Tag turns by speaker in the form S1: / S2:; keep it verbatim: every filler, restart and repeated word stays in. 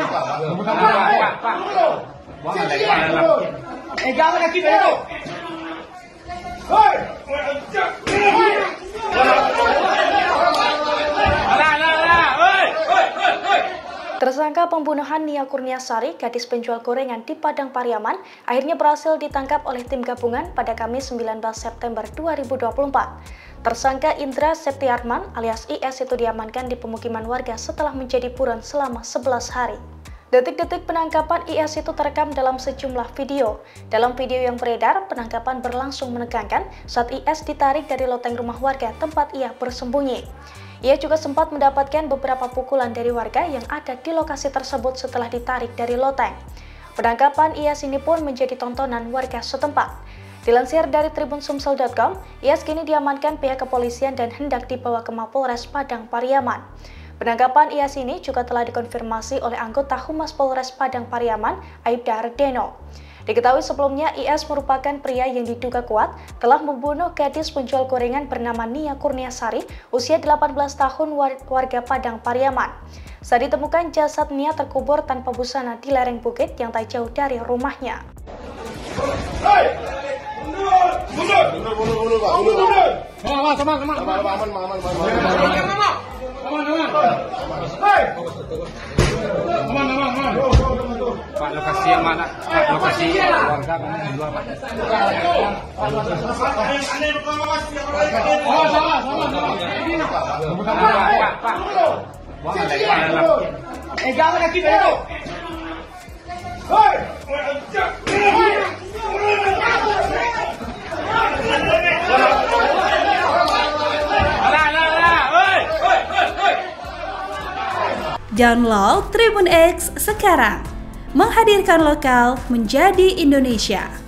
S1: Eh, jangan lagi belok. Hei!
S2: Tersangka pembunuhan Nia Kurniasari, gadis penjual gorengan di Padang Pariaman, akhirnya berhasil ditangkap oleh tim gabungan pada Kamis sembilan belas September dua ribu dua puluh empat. Tersangka Indra Septiarman alias I S itu diamankan di pemukiman warga setelah menjadi buron selama sebelas hari. Detik-detik penangkapan I S itu terekam dalam sejumlah video. Dalam video yang beredar, penangkapan berlangsung menegangkan saat I S ditarik dari loteng rumah warga tempat ia bersembunyi. Ia juga sempat mendapatkan beberapa pukulan dari warga yang ada di lokasi tersebut setelah ditarik dari loteng. Penangkapan I S ini pun menjadi tontonan warga setempat. Dilansir dari tribun sumsel titik com, I S kini diamankan pihak kepolisian dan hendak dibawa ke Mapolres Padang Pariaman. Penangkapan I S ini juga telah dikonfirmasi oleh anggota Humas Polres Padang Pariaman, Aibda Ardeno. Diketahui sebelumnya I S merupakan pria yang diduga kuat telah membunuh gadis penjual gorengan bernama Nia Kurniasari, usia delapan belas tahun warga Padang Pariaman. Saat ditemukan, jasad Nia terkubur tanpa busana di lereng bukit yang tak jauh dari rumahnya.
S1: Hei! Mundur! Mundur! Mundur, mundur, mundur, Pak. Mundur, mundur! Aman, aman, aman. Aman, aman, aman, aman. Aman, aman. Hei! Aman, aman, aman.
S3: Pak, lokasi yang mana? Pak, lokasi warga mana di luar, Pak?
S1: Oh, salah, salah, salah. Ini, Pak.
S3: Pak, Pak. Wah, ada di dalam.
S1: Eh, jangan lagi belok. Hei!
S4: Download Tribun X sekarang, menghadirkan lokal menjadi Indonesia.